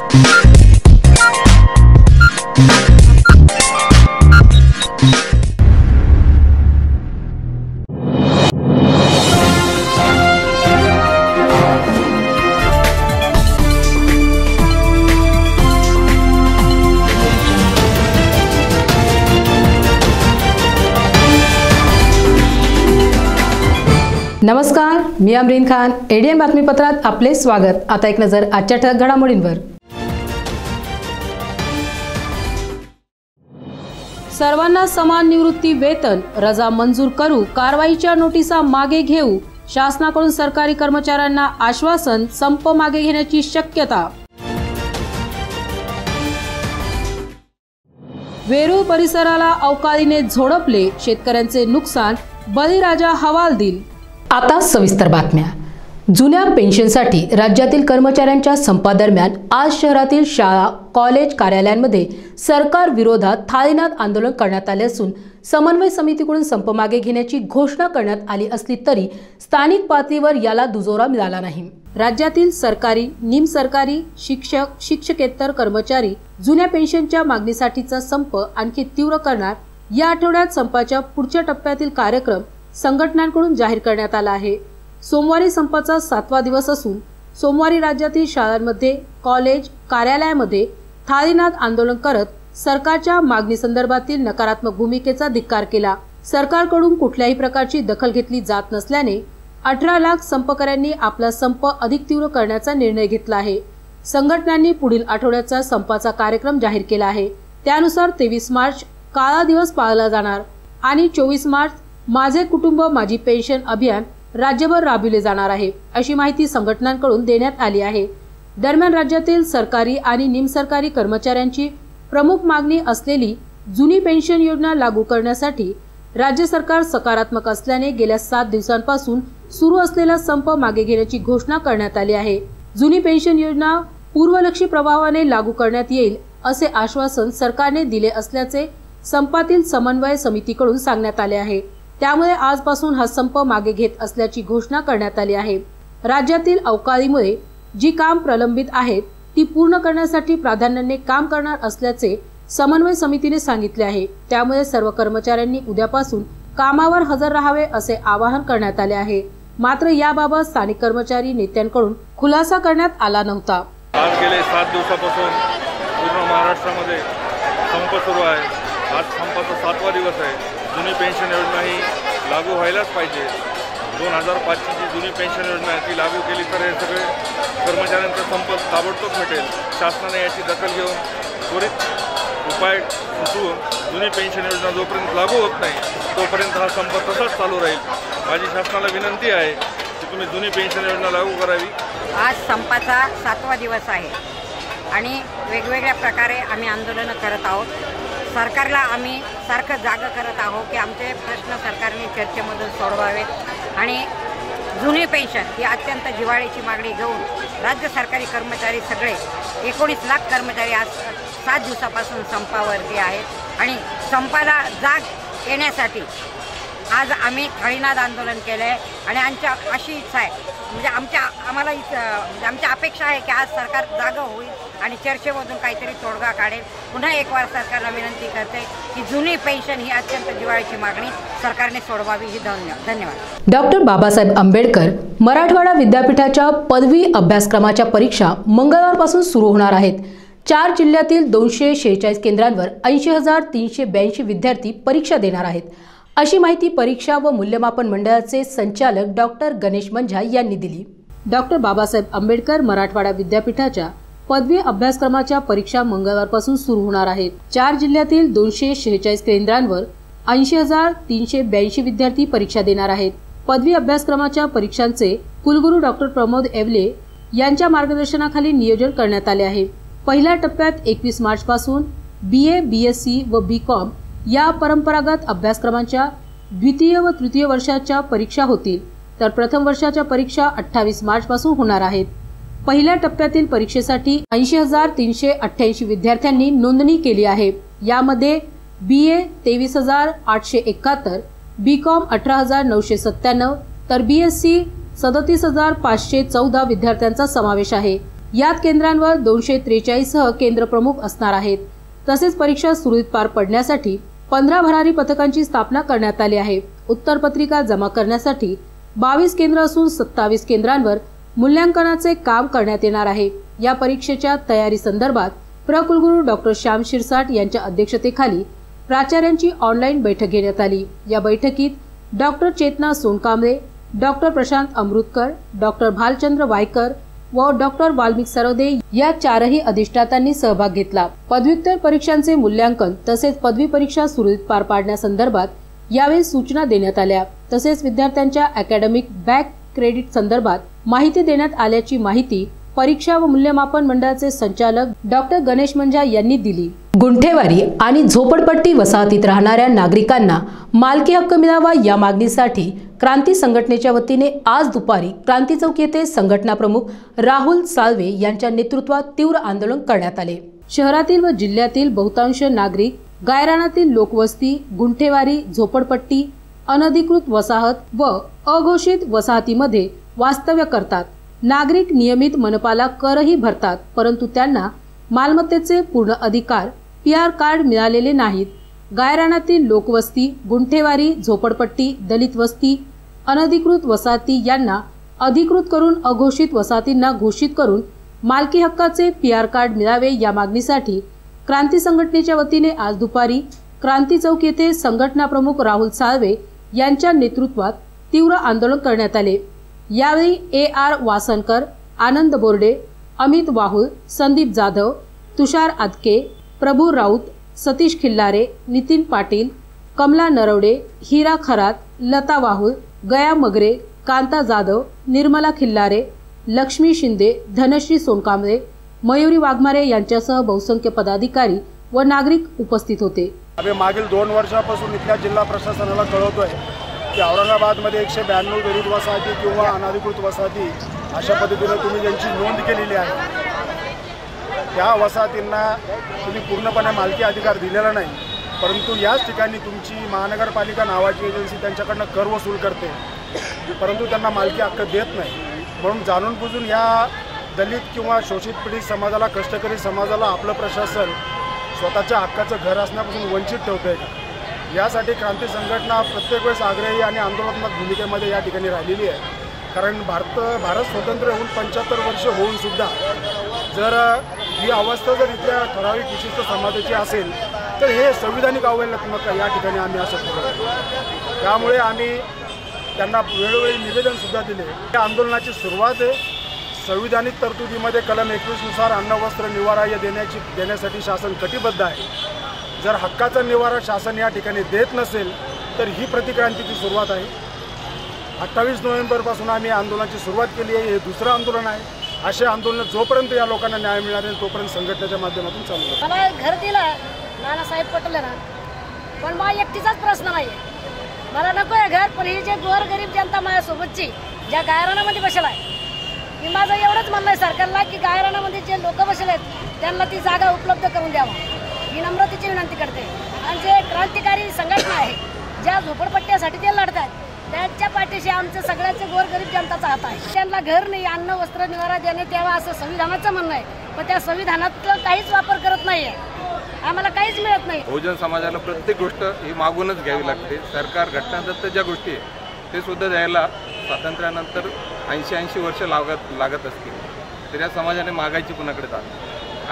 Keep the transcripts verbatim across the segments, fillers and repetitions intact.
नमस्कार, मी अमरीन खान. एडीएन बातमीपत्रात आपले स्वागत. आता एक नजर आजच्या ठळक घडामोडींवर. सर्वांना समान निवृत्ती वेतन, रजा मंजूर करू, कारवाईच्या नोटिसा मागे घेऊ. शासनाकडून सरकारी कर्मचाऱ्यांना आश्वासन, संप मागे घेण्याची शक्यता. वेरूळ परिसराला अवकाळीने झोडपले, शेतकऱ्यांचे नुकसान, बळीराजा हवालदिल. आता सविस्तर बातम्या. जुन्या पेन्शनसाठी राज्यातील कर्मचाऱ्यांच्या संपादरम्यान आज शहरातील शाळा, कॉलेज, कार्यालयांमध्ये सरकार विरोधात थाळीनाद आंदोलन करण्यात आले असून समन्वय समितीकडून संप मागे घेण्याची घोषणा करण्यात आली असली तरी स्थानिक पातळीवर याला दुजोरा मिळाला नाही. राज्यातील सरकारी, निमसरकारी, शिक्षक, शिक्षकेतर कर्मचारी जुन्या पेन्शनच्या मागणीसाठीचा संप आणखी तीव्र करणार. या आठवड्यात संपाच्या पुढच्या टप्प्यातील कार्यक्रम संघटनांकडून जाहीर करण्यात आला आहे. सोमवारी संपाचा सातवा दिवस असून सोमवारी राज्यातील शाळांमध्ये, कॉलेज, कार्यालयामध्ये थाळीनाद आंदोलन करत सरकारच्या मागणी संदर्भातील नकारात्मक भूमिकेचा धिक्कार केला. सरकारकडून कुठल्याही प्रकारची दखल घेतली जात नसल्याने अठरा लाख संपकऱ्यांनी आपला संप अधिक तीव्र करण्याचा निर्णय घेतला आहे. संघटनांनी पुढील आठवड्याचा संपाचा कार्यक्रम जाहीर केला आहे. त्यानुसार तेवीस मार्च काळा दिवस पाळला जाणार आणि चोवीस मार्च माझे कुटुंब माझी पेन्शन अभियान राज्यभर राबविले जाणार आहे, अशी माहिती संघटनांकडून देण्यात आली आहे. दरम्यान राज्यातील सरकारी आणि निमसरकारी कर्मचाऱ्यांची प्रमुख मागणी असलेली जुनी पेन्शन योजना लागू करण्यासाठी राज्य सरकार सकारात्मक असल्याने गेल्या सात दिवसांपासून सुरू असलेला संप मागे घेण्याची घोषणा करण्यात आली आहे. जुनी पेन्शन योजना पूर्वलक्षी प्रभावाने लागू करण्यात येईल असे आश्वासन सरकारने दिले असल्याचे संपातील समन्वय समितीकडून सांगण्यात आले आहे. त्यामुळे आजपासून हा संप मागे घेत असल्याची घोषणा करण्यात आली आहे. राज्यातील अवकाळीमुळे जी काम प्रलंबित आहेत ती पूर्ण करण्यासाठी प्राधान्याने काम करणार असल्याचे समन्वय समितीने सांगितले आहे. त्यामुळे सर्व कर्मचाऱ्यांनी उद्यापासून कामावर हजर राहावे असे आवाहन करण्यात आले आहे. मात्र याबाबत स्थानिक कर्मचारी नेत्यांकडून खुलासा करण्यात आला नव्हता. आज गेले सात दिवसापासून पूर्ण महाराष्ट्रामध्ये संप सुरू आहे. आज संपाचा सातवा दिवस आहे. जुनी पेन्शन योजना ही लागू व्हायलाच पाहिजे. दोन हजार पाचची जी जुनी पेन्शन योजना आहे ती लागू केली तर हे सगळे कर्मचाऱ्यांचा संप ताबडतोब मिटेल. शासनाने याची दखल घेऊन त्वरित उपाय सुचवून जुनी पेन्शन योजना जोपर्यंत लागू होत नाही तोपर्यंत हा संप तसाच चालू राहील. माझी शासनाला विनंती आहे की तुम्ही जुनी पेन्शन योजना लागू करावी. आज संपाचा सातवा दिवस आहे आणि वेगवेगळ्या प्रकारे आम्ही आंदोलनं करत आहोत. सरकारला आम्ही सारखं जागं करत आहोत की आमचे प्रश्न सरकारने चर्चेमधून सोडवावेत आणि जुनी पेन्शन ही अत्यंत जिव्हाळ्याची मागणी घेऊन राज्य सरकारी कर्मचारी सगळे एकोणीस लाख कर्मचारी आज सात दिवसापासून संपावरती आहेत आणि संपाला जाग येण्यासाठी आज आम्ही थाळीनाद आंदोलन केलं आहे. आणि आमच्या अशी इच्छा आहे, म्हणजे आमच्या आम्हाला म्हणजे आमच्या अपेक्षा आहे की आज सरकार जागं होईल आणि चर्चेमधून काहीतरी तोडगा काढेल. पुन्हा एक वार सरकारला विनंती करते की जुनी पेन्शन ही अत्यंत जिव्हाळ्याची मागणी सरकारने सोडवावी. ही धन्यवाद. डॉक्टर बाबासाहेब आंबेडकर मराठवाडा विद्यापीठाच्या पदवी अभ्यासक्रमाच्या परीक्षा मंगळवारपासून सुरू होणार आहेत. चार जिल्ह्यातील दोनशे शेहेचाळीस केंद्रांवर ऐंशी हजार तीनशे ब्याऐंशी विद्यार्थी परीक्षा देणार आहेत, अशी माहिती परीक्षा व मूल्यमापन मंडळाचे संचालक डॉक्टर गणेश मंझा यांनी दिली. डॉक्टर बाबासाहेब आंबेडकर मराठवाडा विद्यापीठाच्या पदवी अभ्यासक्रमाच्या परीक्षा मंगळवारपासून सुरू होणार आहेत. चार जिल्ह्यातील दोनशे शेहेचाळीस केंद्रांवर ऐंशी हजार तीनशे ब्याऐंशी विद्यार्थी परीक्षा देणार आहेत. पदवी अभ्यासक्रमाच्या परीक्षांचे कुलगुरू डॉक्टर प्रमोद येवले यांच्या मार्गदर्शनाखाली नियोजन करण्यात आले आहे. पहिल्या टप्प्यात एकवीस मार्च पासून बी ए, बी एस सी व बी कॉम या परंपरागत अभ्यासक्रमांच्या द्वितीय व तृतीय वर्षाच्या परीक्षा होतील, तर प्रथम वर्षाच्या परीक्षा अठ्ठावीस मार्च पासून होणार आहेत. पहिल्या टप्प्यातील परीक्षेसाठी ऐंशी हजार तीनशे अठ्ठ्याऐंशी विद्यार्थ्यांनी नोंदणी केली आहे. यामध्ये बी ए तेवीस हजार आठशे एकाहत्तर, बी कॉम अठरा हजार नऊशे सत्त्याण्णव तर बी एस सी सदतीस हजार पाचशे चौदा विद्यार्थ्यांचा समावेश आहे. यात केंद्रांवर दोनशे त्रेचाळीस सह केंद्र प्रमुख असणार आहेत। तसेच परीक्षा सुरळीत पार पडण्यासाठी पंधरा भरारी पथकांची स्थापना करण्यात आली आहे। उत्तरपत्रिका जमा करण्यासाठी बावीस केंद्र असून सत्तावीस केंद्रांवर मूल्यांकनाचे काम करण्यात येणार आहे। या परीक्षेच्या तयारी संदर्भात प्रकुलगुरू डॉक्टर श्याम शिरसाट यांच्या अध्यक्षतेखाली प्राचार्यांची ऑनलाईन बैठक घेण्यात आली। या बैठकीत doctor Chetna Sonkamble, doctor Prashant Amrutkar, doctor Bhalchandra Waykar व डॉक्टर वाल्मिक सरोदे या चारही अधिष्ठातांनी सहभाग घेतला। पदव्युत्तर परीक्षांचे मूल्यांकन तसेच पदवी परीक्षा सुरळीत पार पाडण्यासंदर्भात यावेळी सूचना देण्यात आल्या। तसेच विद्यार्थ्यांच्या अकॅडमिक बॅक क्रेडिट संदर्भात माहिती देण्यात आल्याची माहिती परीक्षा व मूल्यमापन मंडळाचे संचालक डॉक्टर गणेश मंजा यांनी दिली। गुंठेवारी आणि झोपडपट्टी वसाहतीत राहणाऱ्या नागरिकांना मालकी हक्क मिळावा या मागणीसाठी क्रांती संघटनेच्या वतीने आज दुपारी क्रांती चौक येथे संघटना प्रमुख राहुल साळवे यांच्या नेतृत्वात तीव्र आंदोलन करण्यात आले। शहरातील व जिल्ह्यातील बहुतांश नागरिक गायरानातील लोकवस्ती, गुंठेवारी, झोपडपट्टी, अनधिकृत वसाहत व अघोषित वसाहतीमध्ये वास्तव्य करतात। नागरिक नियमित मनपाला करही भरतात, परंतु त्यांना मालमत्तेचे पूर्ण अधिकार पी आर कार्ड मिळालेले नाहीत। गायरानातील लोकवस्ती, गुंठेवारी, झोपडपट्टी, दलित वस्ती, अनधिकृत वसाहती यांना अधिकृत करून अघोषित वसाहतींना घोषित करून मालकी हक्काचे पी आर कार्ड मिळावे या मागणीसाठी क्रांती संघटनेच्या वतीने आज दुपारी क्रांती चौक येथे संघटना प्रमुख राहुल साळवे यांच्या नेतृत्वात तीव्र आंदोलन करण्यात आले। यावेळी ए आर वासनकर, आनंद बोर्डे, अमित वाहुल, संदीप जाधव, तुषार आदके, प्रभू राऊत, सतीश खिल्लारे, नितीन पाटील, कमला नरवडे, हिरा खरात, लता वाहुल, गया मगरे, कांता जाधव, निर्मला खिल्लारे, लक्ष्मी शिंदे, धनश्री सोनकांबळे, मयुरी वाघमारे यांच्यासह बहुसंख्य पदाधिकारी व नागरिक उपस्थित होते। आम्ही मागील दोन वर्षापासून इथल्या जिल्हा प्रशासनाला कळवतोय की औरंगाबादमध्ये एकशे ब्याण्णव दलित वसाहती किंवा अनधिकृत वसाहती अशा पद्धतीने तुम्ही ज्यांची नोंद केलेली आहे त्या वसाहतींना तुम्ही पूर्णपणे मालकी अधिकार दिलेला नाही, परंतु याच ठिकाणी तुमची महानगरपालिका नावाची एजन्सी त्यांच्याकडनं कर वसूल करते, परंतु त्यांना मालकी हक्क देत नाही। म्हणून जाणून बुजून या दलित किंवा शोषित पीडित समाजाला, कष्टकरी समाजाला आपलं प्रशासन स्वतःच्या हक्काचं घर असण्यापासून वंचित ठेवतंय का? यासाठी क्रांती संघटना प्रत्येक वेळेस आग्रही आणि आंदोलनात्मक भूमिकेमध्ये या ठिकाणी राहिलेली आहे। कारण भारत भारत स्वतंत्र होऊन पंच्याहत्तर वर्ष होऊन सुद्धा जर ही अवस्था जर इथल्या ठराविक विशिष्ट समाजाची असेल तर हे संविधानिक अवहेलनात्मक या ठिकाणी आम्ही असं ठरवतो। त्यामुळे आम्ही त्यांना वेळोवेळी निवेदनसुद्धा दिले। या आंदोलनाची सुरुवात आहे संविधानिक तरतुदीमध्ये कलम एकवीसनुसार अन्न, वस्त्र, निवारा या देण्याची देण्यासाठी शासन कटिबद्ध आहे। जर हक्काचा निवारा शासन या ठिकाणी देत नसेल तर ही प्रतिक्रांतीची सुरुवात आहे। अठ्ठावीस नोव्हेंबरपासून आम्ही आंदोलनाची सुरुवात केली आहे। हे दुसरं आंदोलन आहे। असे आंदोलन जोपर्यंत या लोकांना न्याय मिळणार नाही तोपर्यंत संघटनेच्या माध्यमातून चालू आहे। मला घर दिलं नानासाहेब पटोलेंना, पण मला एकटीचाच प्रश्न नाही, मला नको आहे घर, पण ही जे गोरगरीब जनता माझ्यासोबतची ज्या गायरानामध्ये बसला आहे, मी माझं एवढंच म्हणणं आहे सरकारला की गायरानामध्ये जे लोक बसले आहेत त्यांना ती जागा उपलब्ध करून द्यावा, ही नम्रतेची विनंती करते। आणि जे क्रांतिकारी संघटना आहे ज्या झोपडपट्ट्यासाठी ते लढतात त्यांच्या पाठीशी आमचं सगळ्याचे गोरगरीब जनताचा हात आहे। त्यांना घर नाही, अन्न, वस्त्र, निवारा देण्यात यावा असं संविधानाचं म्हणणं आहे, पण त्या संविधानातलं काहीच वापर करत नाहीये, आम्हाला काहीच मिळत नाही। बहुजन समाजाला प्रत्येक गोष्ट ही मागूनच घ्यावी लागते। सरकार घटनादत्त ज्या गोष्टी आहे ते सुद्धा द्यायला स्वातंत्र्यानंतर ऐंशी ऐंशी वर्ष लागत लागत असतील, तर या समाजाने मागायची कुणाकडे जात।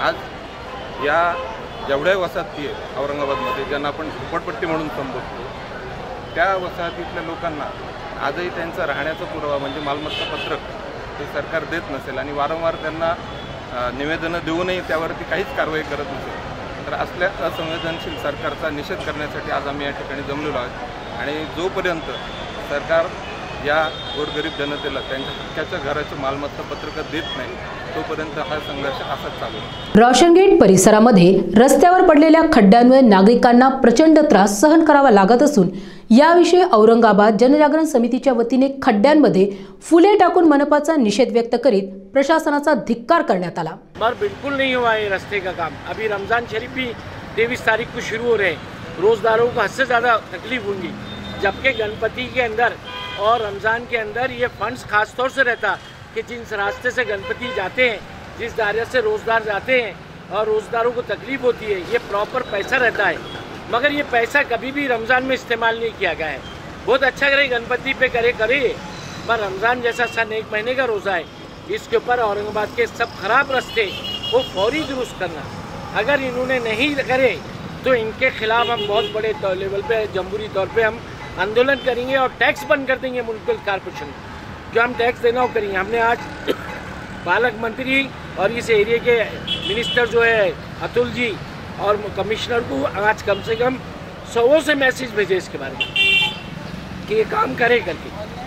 आज या जेवढ्या वसाहती आहे औरंगाबादमध्ये ज्यांना आपण झोपडपट्टी म्हणून संबोधतो त्या वसाहतीतल्या लोकांना आजही त्यांचा राहण्याचा पुरावा म्हणजे मालमत्ता पत्रक हे सरकार देत नसेल आणि वारंवार त्यांना निवेदनं देऊनही त्यावरती काहीच कारवाई करत नसेल, तर असल्या असंवेदनशील सरकारचा निषेध करण्यासाठी आज आम्ही या ठिकाणी जमलेलो आहोत। आणि जोपर्यंत सरकार या गोरगरीब जनतेला त्यांच्या हक्काच्या घराचं मालमत्ता पत्रक देत नाही तोपर्यंत हा संघर्ष असाच चालू आहे। रोशनगेट परिसरामध्ये रस्त्यावर पडलेल्या खड्ड्यांमुळे नागरिकांना प्रचंड त्रास सहन करावा लागत असून याविषयी औरंगाबाद जनजागरण समितीच्या वतीने खड्ड्यांमध्ये फुले टाकून मनपाचा निषेध व्यक्त करीत प्रशासनाचा धिक्कार करण्यात आला। पर बिल्कुल नहीं हुआ है रास्ते का काम। अभी रमजान शरीफ भी तेईस तारीख को शुरू हो रहे हैं, रोजदारों को हद से ज़्यादा तकलीफ होंगी, जबकि गणपति के अंदर और रमज़ान के अंदर ये फंड्स खास तौर से रहता कि जिन रास्ते से गणपति जाते हैं जिस दायरे से रोजदार जाते हैं और रोजदारों को तकलीफ होती है, ये प्रॉपर पैसा रहता है, मगर ये पैसा कभी भी रमज़ान में इस्तेमाल नहीं किया गया है। बहुत अच्छा करे गणपति पे करे करे पर रमज़ान जैसा सन एक महीने का रोज़ा है, इसके ऊपर औरंगाबाद के सब खराब रास्ते वो फौरी दुरुस्त करना। अगर इन्होंने नहीं करे तो इनके खिलाफ हम बहुत बड़े लेवल पे जमहूरी तौर पे हम आंदोलन करेंगे और टैक्स बंद कर देंगे म्युनिसिपल कॉर्पोरेशन जो हम टैक्स देना हो करेंगे। हमने आज पालक मंत्री और इस एरिया के मिनिस्टर जो है अतुल जी और कमिश्नर को आज कम से कम सौ से मैसेज भेजे इसके बारे में कि ये काम करे करके।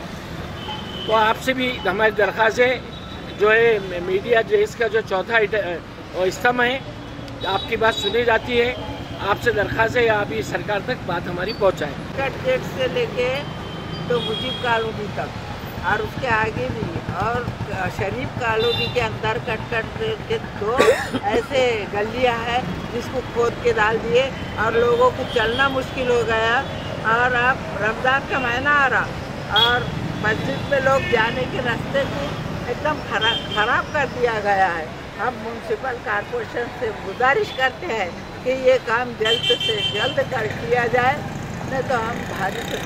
तो आपसे भी हमारी दरख्वास्त है, जो है मीडिया जो इसका जो चौथा स्तंभ है, आपकी बात सुनी जाती है, आपसे दरख्वास्त है आप इस सरकार तक बात हमारी पहुंचाएं। कट गेट से लेके तो मुजीब कॉलोनी तक और उसके आगे भी और शरीफ कॉलोनी के अंदर कट कट के दो ऐसे गलियां हैं जिसको खोद के डाल दिए और लोगों को चलना मुश्किल हो गया। और अब रमज़ान का महीना आ रहा और मस्जिद में लोग जाने के रास्ते को एकदम खराब खराब कर दिया गया है। हम म्यूनसिपल कॉर्पोरेशन से गुजारिश करते हैं कि ये काम जल्द से जल्द कर किया जाए, नहीं तो हम भारी से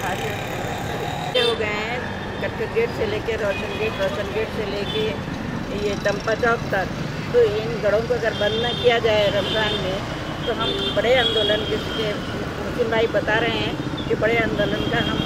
भारी हो गए हैं। कटकट गेट से लेके रोशन गेट, रोशन गेट से लेके ये चंपा चौक तक, तो इन गढ़ों को अगर बंद न किया जाए रमज़ान में तो हम बड़े आंदोलन जिसके मुस्लिम भाई बता रहे हैं कि बड़े आंदोलन का हम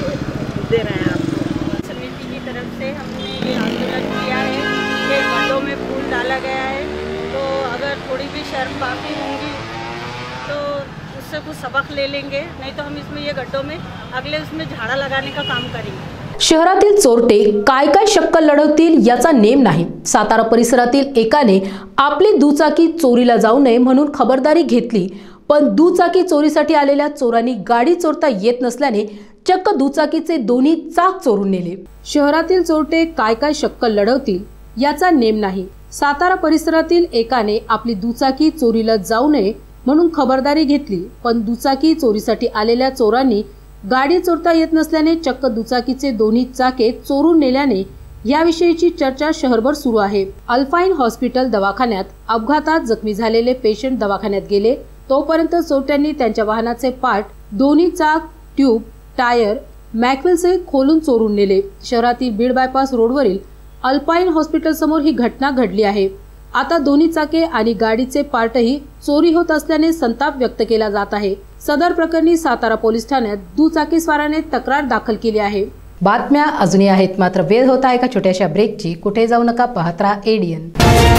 दे रहे हैं आपको। समिति की तरफ से हमने ये आंदोलन किया है कि गड्ढों में फूल डाला गया है, तो अगर थोड़ी भी शर्म बाकी होंगी तो उससे कुछ सबक ले लेंगे, नहीं तो हम इसमें ये गड्ढों में अगले उसमें झाड़ा लगाने का काम करेंगे। शहरातील चोरटे काय काय शक्कल लढवतील याचा नेम नाही। सातारा परिसरातील एकाने आपली दुचाकी चोरीला जाऊ नये म्हणून खबरदारी घेतली, पण दुचाकी चोरीसाठी आलेल्या चोरांनी गाडी चोरता येत नसल्याने चक्क दुचाकीचे दोन्ही चाक चोरून नेले। शहरातील चोरटे काय काय शक्कल लढवतील याचा नेम नाही। सातारा परिसरातील एकाने आपली दुचाकी चोरीला जाऊ नये म्हणून खबरदारी घेतली, पण दुचाकी चोरीसाठी आलेल्या चोरांनी गाडी चोरता येत नसल्याने चक्क दुचाकीचे दोन्ही चाके चोरून नेल्याने याविषयीची चर्चा शहरभर सुरू आहे। अल्फाइन हॉस्पिटल दवाखान्यात अपघातात जखमी झालेले पेशंट दवाखान्यात गेले तोपर्यंत चोरट्यांनी त्यांच्या वाहनाचे पार्ट, दोन्ही चाक, ट्यूब, टायर, मॅक्विलचे खोलून चोरून नेले। शहरातील बीड बायपास रोडवरील अल्पाइन हॉस्पिटल समोर ही घटना घडली आहे। आता दोन्ही चाके आणि गाडीचे पार्टही चोरी होत असल्याने संताप व्यक्त केला जात आहे। सदर प्रकरणी सातारा पोलीस ठाण्यात दुचाकीस्वाराने तक्रार दाखल केली आहे। बातम्या अजूनही आहेत, मात्र वेळ होत आहे का छोट्याशा ब्रेकची। कुठे जाऊ नका, पाहत राहा एडीएन।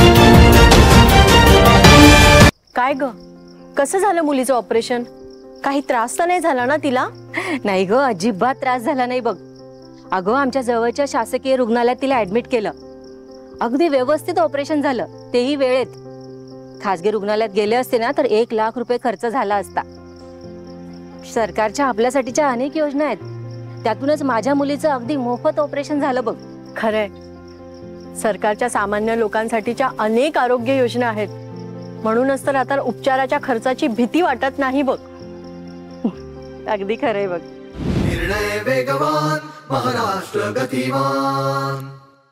काय ग, कसं झालं मुलीचं ऑपरेशन? काही त्रास तर नाही झाला ना तिला? नाही ग, अजिबात त्रास झाला नाही बघ। अगं आमच्या जवळच्या शासकीय रुग्णालयात तिला ऍडमिट केलं, अगदी व्यवस्थित ऑपरेशन झालं, तेही वेळेत। खासगी रुग्णालयात गेले असते ना तर एक लाख रुपये खर्च झाला असता। सरकारच्या आपल्यासाठीच्या अनेक योजना आहेत, त्यातूनच माझ्या मुलीचं अगदी मोफत ऑपरेशन झालं बघ। खरंय, सरकारच्या सामान्य लोकांसाठीच्या अनेक आरोग्य योजना आहेत, म्हणूनच तर आता उपचाराच्या खर्चाची भीती वाटत नाही बघ। अगदी खरंय बघ। निर्णय वेगवान, महाराष्ट्र गतिमान।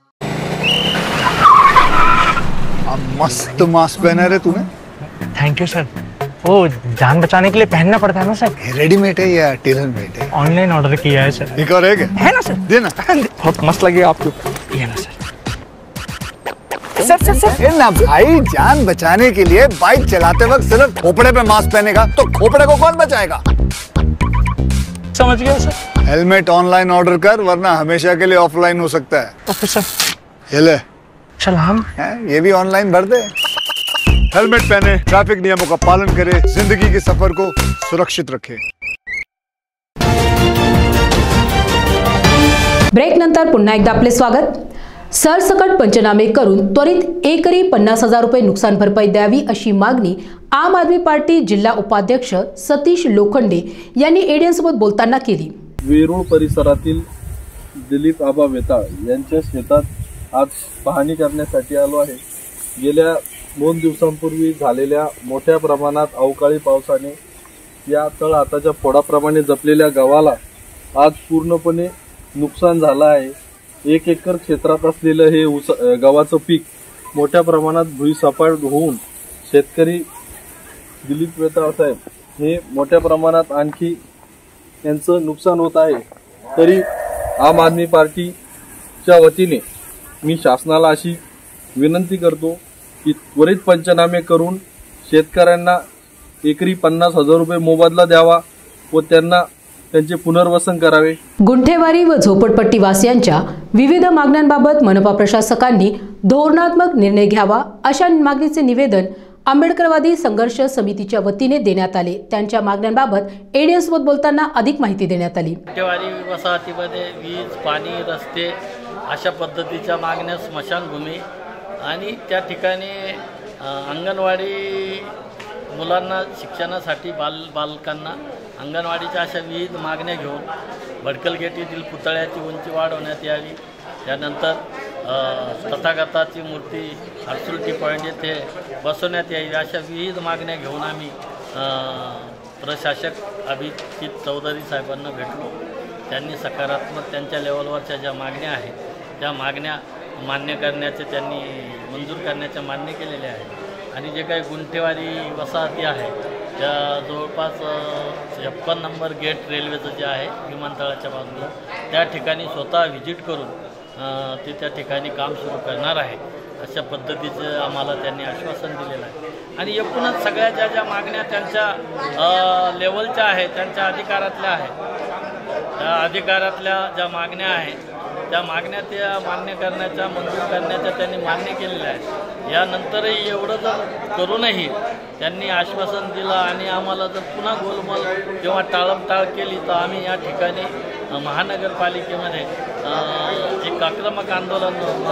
मस्त मास्क पहना रहे तूने। Thank you sir. वो जान बचाने के लिए पहनना पड़ता है ना सर। रेडीमेड है या टेलर मेड है? ऑनलाइन ऑर्डर किया है सर। एक और है क्या? है ना सर, देना। बहुत मस्त लगे आपको। ये ना सर। सर सर सर ये ना भाई, जान बचाने के लिए बाइक चलाते वक्त सिर्फ खोपड़े पे मास्क पहनेगा तो खोपड़े को कौन बचाएगा? समझ गया सर। हेलमेट ऑनलाइन ऑर्डर कर, वरना हमेशा के लिए ऑफलाइन हो सकता है। Okay sir. ये ले। चल हम ये भी ऑनलाइन भर दे। हेलमेट पहने, ट्रैफिक नियमों का पालन करे, जिंदगी के सफर को सुरक्षित रखे। ब्रेक नंतर पुन्हा एकदा आपले स्वागत। सरसकट पंचनामे करून त्वरित एकरी पन्नास हजार रुपये नुकसान भरपाई द्यावी अशी मागणी आम आदमी पार्टी जिल्हा उपाध्यक्ष सतीश लोखंडे यांनी एडीएन सोबत बोलताना केली। वेरूळ परिसरातील दिलीप आबा वेताळ यांच्या शेतात आज पाहणी करण्यासाठी आलो आहे। गेल्या दोन दिवसांपूर्वी झालेल्या मोठ्या प्रमाणात अवकाळी पावसाने या तळ हाताच्या फोडाप्रमाणे जपलेल्या गव्हाला आज पूर्णपणे नुकसान झालं आहे। एक एकर क्षेत्रात असलेलं हे ऊस गव्हाचं पीक मोठ्या प्रमाणात भुईसपाट होऊन शेतकरी दिलीप वेताळ साहेब हे मोठ्या प्रमाणात आणखी यांचं नुकसान होत आहे। तरी आम आदमी पार्टीच्या वतीने मी शासनाला अशी विनंती करतो की त्वरित पंचनामे करून शेतकऱ्यांना एकरी पन्नास हजार रुपये मोबदला द्यावा व त्यांना त्यांचे पुनर्वसन करावे। गुंठेवारी व झोपडपट्टी वासियांच्या विविध मागण्यांबाबत मनपा प्रशासकांनी धोरणात्मक निर्णय घ्यावा अशा मागणीचे निवेदन आंबेडकरवादी संघर्ष समितीच्या वतीने देण्यात आले। त्यांच्या मागण्यांबाबत एडीएन सोबत बोलताना अधिक माहिती देण्यात आली। गुंठेवारी वसाहतीमध्ये वीज, पाणी, रस्ते अशा पद्धतीच्या मागण्या, स्मशानभूमी आणि त्या ठिकाणी अंगणवाडी मुलांना शिक्षणासाठी बाल बालकांना अंगणवाडीच्या अशा विविध मागण्या घेऊन भडकल गेट येथील पुतळ्याची उंची वाढवण्यात यावी। त्यानंतर तथागताची मूर्ती हरसुल टी पॉईंट येथे बसवण्यात यावी। अशा विविध मागण्या घेऊन आम्ही प्रशासक अभिजित चौधरी साहेबांना भेटलो। त्यांनी सकारात्मक त्यांच्या लेवलवरच्या ज्या मागण्या आहेत त्या मागण्या मान्य करण्याचे त्यांनी मंजूर करण्याचे मान्य केलेले आहे। आणि जे काही गुंठेवारी वसाहती आहे त्या जवळपास छप्पन नंबर गेट रेल्वेचं जे आहे विमानतळाच्या बाजूला त्या ठिकाणी स्वतः व्हिजिट करून ते त्या ठिकाणी काम सुरू करणार आहे अशा पद्धतीचं आम्हाला त्यांनी आश्वासन दिलेलं आहे। आणि एकूणच सगळ्या ज्या ज्या मागण्या त्यांच्या लेवलच्या आहेत, त्यांच्या अधिकारातल्या आहेत, त्या अधिकारातल्या ज्या मागण्या आहेत त्या मागण्या त्या मान्य करण्याच्या, मंजूर करण्याच्या त्यांनी मान्य केलेल्या आहेत। यानंतरही एवढं जर करूनही त्यांनी आश्वासन दिलं आणि आम्हाला जर पुन्हा गोलमाल किंवा टाळमटाळ केली तर आम्ही या ठिकाणी महानगरपालिकेमध्ये एक आक्रमक आंदोलन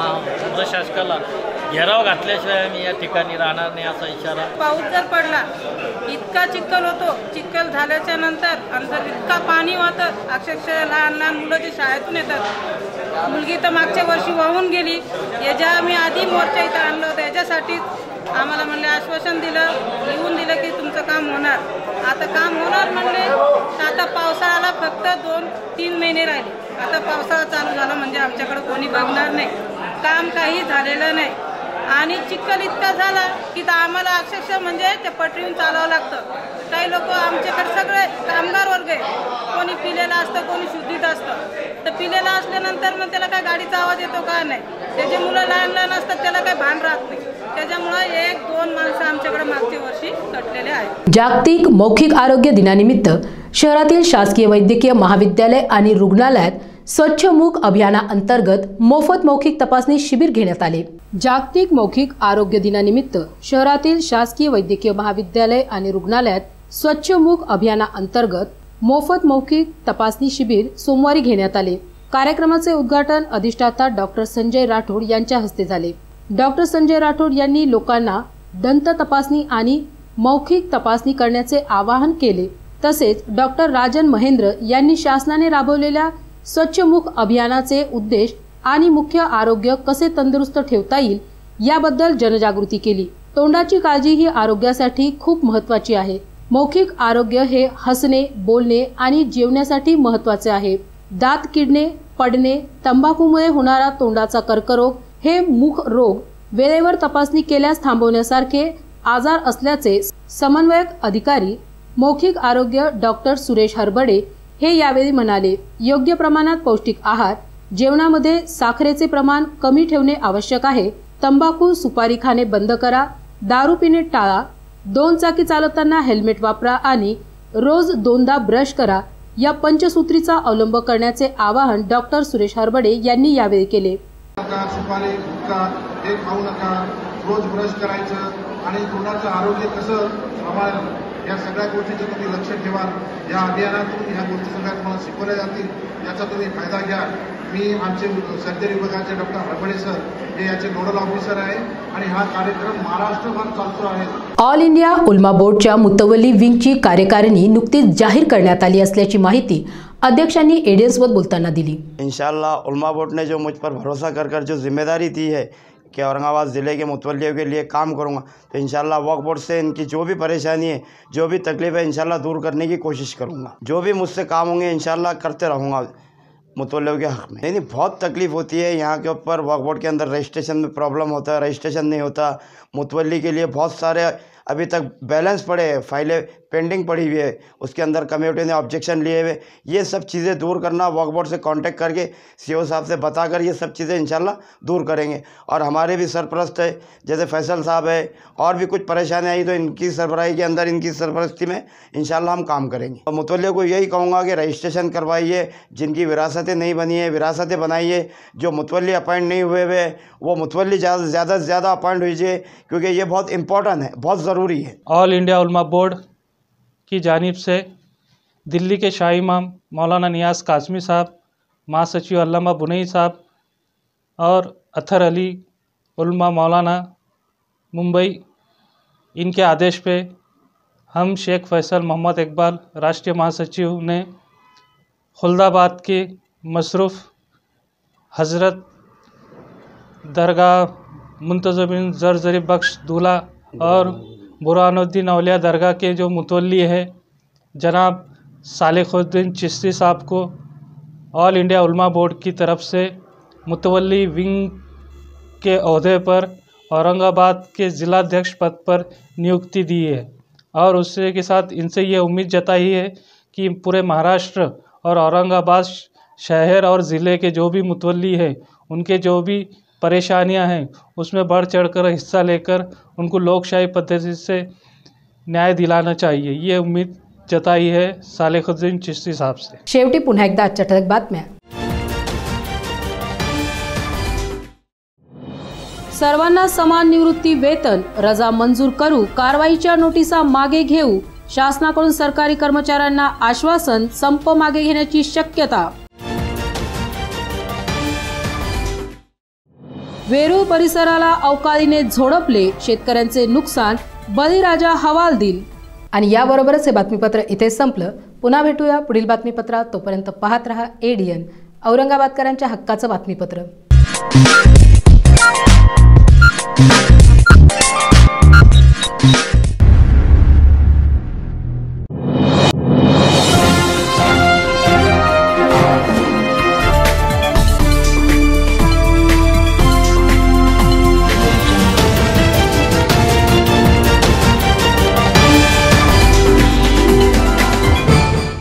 प्रशासकाला घेराव घातल्याशिवाय आम्ही या ठिकाणी राहणार नाही असा इशारा। पाऊस जर पडला इतका चिखल होतो, चिखल झाल्याच्या नंतर अंतर इतका पाणी वाहतं, अक्षरशः लहान लहान मुलं जे शाळेतून येतात, मुलगी तर मागच्या वर्षी वाहून गेली। याच्या आम्ही आधी मोर्चा इथं आणलं होतं, याच्यासाठी आम्हाला म्हणले आश्वासन दिलं, लिहून दिलं की तुमचं काम होणार। आता काम होणार म्हणले, आता पावसाळ्याला फक्त दोन तीन महिने राहिले। आता पावसाळा चालू झाला म्हणजे आमच्याकडे कोणी बघणार नाही, काम काही झालेलं नाही। आणि चिखल इतका झाला की आम्हाला अक्षरशः म्हणजे ते पटरीहून चालावं लागतं। काही लोक आमच्याकडे सगळे कामगार वर्ग आहे, कोणी पिलेलं असतं, कोणी शुद्धीत असतं। तर पिलेलं असल्यानंतर मग त्याला काय गाडीचा आवाज येतो का नाही, त्याचे मुलं लहान लहान असतात, त्याला काही भान राहत नाही। त्याच्यामुळे एक दोन माणसं आमच्याकडे मागच्या वर्षी कटलेले आहेत। जागतिक मौखिक आरोग्य दिनानिमित्त शहरातील शासकीय वैद्यकीय महाविद्यालय आणि रुग्णालयात स्वच्छ मुख अभियानाअंतर्गत मोफत मौखिक तपासणी शिबिर घेण्यात आले। जागतिक मौखिक आरोग्य दिनानिमित्त शहरातील शासकीय वैद्यकीय महाविद्यालय आणि रुग्णालयात स्वच्छ मुख अभियानाअंतर्गत मोफत मौखिक तपासणी शिबिर सोमवारी घेण्यात आले। कार्यक्रमाचे उद्घाटन अधिष्ठाता डॉक्टर संजय राठोड यांच्या हस्ते झाले। डॉक्टर संजय राठोड यांनी लोकांना दंत तपासणी आणि मौखिक तपासणी करण्याचे आवाहन केले। तसेच डॉक्टर राजन महेंद्र यांनी शासनाने राबवलेल्या स्वच्छ मुख अभियानाचे उद्देश आणि मुख्य आरोग्य कसे तंदुरुस्त ठेवता येईल याबद्दल जनजागृती केली। तोंडाची काळजी ही आरोग्यासाठी खूप महत्त्वाची आहे। मौखिक आरोग्य हे हसणे, बोलणे आणि जेवण्यासाठी महत्त्वाचे आहे। दात किडणे, पडणे, तंबाखूमुळे होणारा तोंडाचा कर्करोग हे मुख रोग वेळेवर तपासणी केल्यास थांबवण्यासारखे आजार असल्याचे समन्वयक अधिकारी मौखिक आरोग्य डॉक्टर सुरेश हरबडे हे यावेळी म्हणाले। योग्य प्रमाणात पौष्टिक आहार, जेवणामध्ये साखरेचे प्रमाण कमी ठेवणे आवश्यक आहे। तंबाखू, सुपारी खाणे बंद करा, दारू पिणे टाळा, दोन चाकी चालवताना हेल्मेट वापरा आणि रोज दोनदा ब्रश करा या पंचसूत्रीचा अवलंब करण्याचे आवाहन डॉक्टर सुरेश हरबडे यांनी यावेळी केले। सुपारी, गुटखा हे खाऊ नका, रोज ब्रश करायचं आणि तोंडाचं आरोग्य कसं सांभाळायचं या सगळ्या गोष्टीचं तुम्ही लक्ष ठेवा। या अभियानातून ह्या गोष्टी सगळ्या तुम्हाला शिकवल्या जातील, याचा तुम्ही फायदा घ्या। मी आमचे सर्जरी विभागाचे डॉक्टर हरबडे सर हे याचे नोडल ऑफिसर आहे आणि हा कार्यक्रम महाराष्ट्रभर चालतो आहे। ऑल इंडिया उलमा बोर्डच्या मुतवल्ली विंगची कार्यकारिणी नुकतीच जाहीर करण्यात आली असल्याची माहिती अध्यक्षांनी एडीएनसोबत बोलताना दिली। इंशाअल्लाह उलमा बोर्ड ने जो मुझ पर भरोसा कर कर जो जिम्मेदारी दी है कि औरंगाबाद ज़िले के मुतवल्लियों के लिए काम करूंगा, तो इंशाल्लाह वक्फ बोर्ड से इनकी जो भी परेशानी है, जो भी तकलीफ है, इंशाल्लाह दूर करने की कोशिश करूंगा। जो भी मुझसे काम होंगे इंशाल्लाह करते रहूंगा। मुतवल्लियों के हक़ में। नहीं नहीं बहुत तकलीफ़ होती है यहाँ के ऊपर। वक्फ बोर्ड के अंदर रजिस्ट्रेशन में प्रॉब्लम होता है, रजिस्ट्रेशन नहीं होता। मुतवल्ली के लिए बहुत सारे अभी तक बैलेंस पड़े हैं, फाइलें पेंडिंग पड़ी हुई है, उसके अंदर कमेटी ने ऑब्जेक्शन लिए हुए। ये सब चीज़ें दूर करना, वक्फ बोर्ड से कांटेक्ट करके सीओ साहब से बताकर ये सब चीज़ें इंशाल्लाह दूर करेंगे। और हमारे भी सरपरस्त है जैसे फैसल साहब है, और भी कुछ परेशानी आई तो इनकी सरबराही के अंदर, इनकी सरपरस्ती में इंशाल्लाह हम काम करेंगे। तो मुतवल्लियों को यही कहूँगा कि रजिस्ट्रेशन करवाइए, जिनकी विरासतें नहीं बनी है विरासतें बनाइए, जो मुतवल्ली अपॉइंट नहीं हुए हुए वो मुतवल्ली ज़्यादा ज़्यादा से ज़्यादा अपॉइंट कीजिए, क्योंकि ये बहुत इंपॉर्टेंट है, बहुत ज़रूरी है। ऑल इंडिया उलमा बोर्ड की जानिब से दिल्ली के शाही इमाम मौलाना नियाज काज़मी साहब, महासचिव अल्लामा बुनई साहब और अथर अली उलमा मौलाना मुंबई, इनके आदेश पे हम शेख फैसल मोहम्मद इकबाल राष्ट्रीय महासचिव ने खुलदाबाद के मसरूफ़ हज़रत दरगाह मुंतज़मिन ज़रज़री बख्श दूल्हा और बुरहानुद्दीन औलिया दरगाह के जो मुतवल्ली है जनाब सालिहुद्दीन चिश्ती साहब को ऑल इंडिया उलमा बोर्ड की तरफ से मुतवल्ली विंग के ओहदे पर औरंगाबाद के ज़िलाध्यक्ष पद पर नियुक्ति दी है। और उससे के साथ इनसे ये उम्मीद जताई है कि पूरे महाराष्ट्र और औरंगाबाद शहर और ज़िले के जो भी मुतवल्ली है उनके जो भी परेशानियां हैं उसमें बढ़ चढ़कर हिस्सा लेकर उनको लोकशाही पद्धति से न्याय दिलाना चाहिए, ये उम्मीद जताई है सालिहुद्दीन चिश्ती साहब से। शेवटी पुन्हा एकदा आजच्या ठळक बातम्या। सर्वांना समान निवृत्ती वेतन रजा मंजूर करू, कारवाईच्या नोटिसा मागे घेऊ, शासनाकडून सरकारी कर्मचाऱ्यांना आश्वासन, संप मागे घेण्याची शक्यता। वेरूळ परिसराला अवकाळीने झोडपले, शेतकऱ्यांचे नुकसान, बळीराजा हवालदिल। आणि याबरोबरच हे बातमीपत्र इथे संपलं। पुन्हा भेटूया पुढील बातमीपत्रात, तोपर्यंत पाहत रहा एडीएन, औरंगाबादकरांच्या हक्काचं बातमीपत्र।